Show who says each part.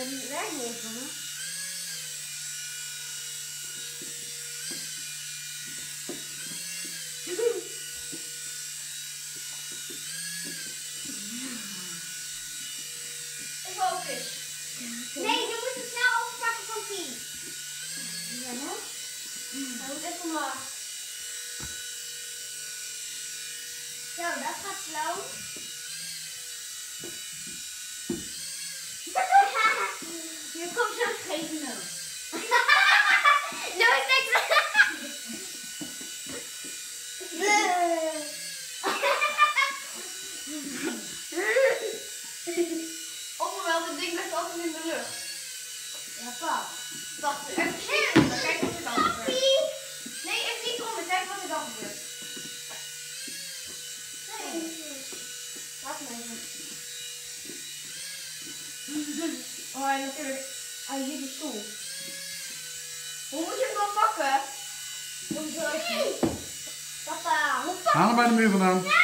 Speaker 1: die werkt niet eens, man.
Speaker 2: Even ook vis.
Speaker 1: Nee, je moet het snel overpakken van Tien. Ja, hè?
Speaker 2: Hij moet even omlaag.
Speaker 1: Zo, dat gaat slow.
Speaker 2: Je komt zo geven nou.
Speaker 1: No, is niks.
Speaker 2: Onverweld, dit ding blijft altijd in de lucht.
Speaker 1: Ja, pap.
Speaker 2: Wacht, even zitten. Kijk wat er dan gebeurt. Nee, even niet onder. Kijk wat er dan gebeurt.
Speaker 1: Nee. Laat me even.
Speaker 2: Oh, en natuurlijk. Hij hier de stoel. Hoe moet je hem dan pakken?
Speaker 1: Papa, hoe pak
Speaker 3: Haal hem bij de muur vandaan.